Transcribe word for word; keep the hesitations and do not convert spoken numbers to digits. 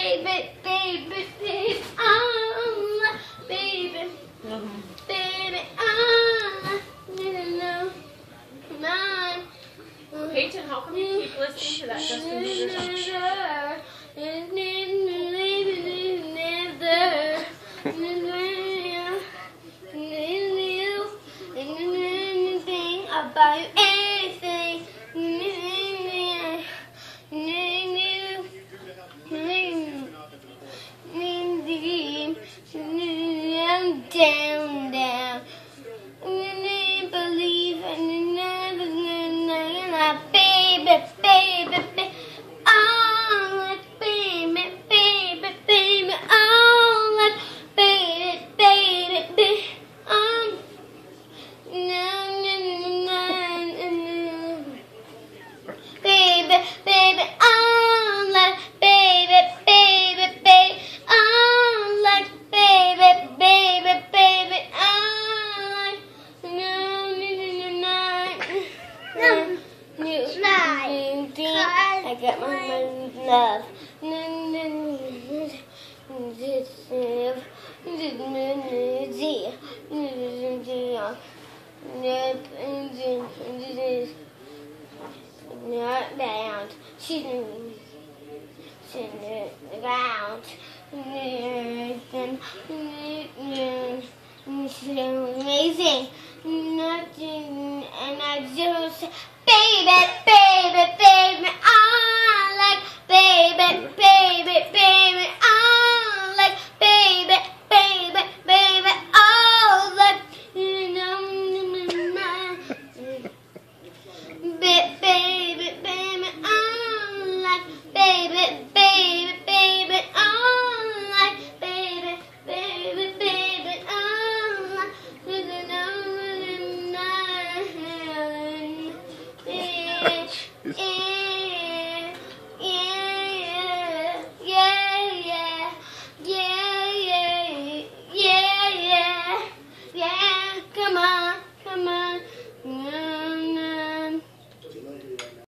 baby, baby, baby, oh, baby, Mm-hmm. baby, oh, no, no, no. Peyton, how come you keep listening to that Justin Bieber song? About anything. I'm down, down. Believe in baby, baby, baby. Oh, baby, baby, baby. Oh, baby, baby, baby. Um, no, no, no, no, no. Baby, baby, oh, like baby, baby, baby. Oh, like baby, baby, baby. Oh, like no, no, no, no. New I got my love. Not bound. She's in the ground. So amazing. Nothing, and I just, baby, baby, baby, oh.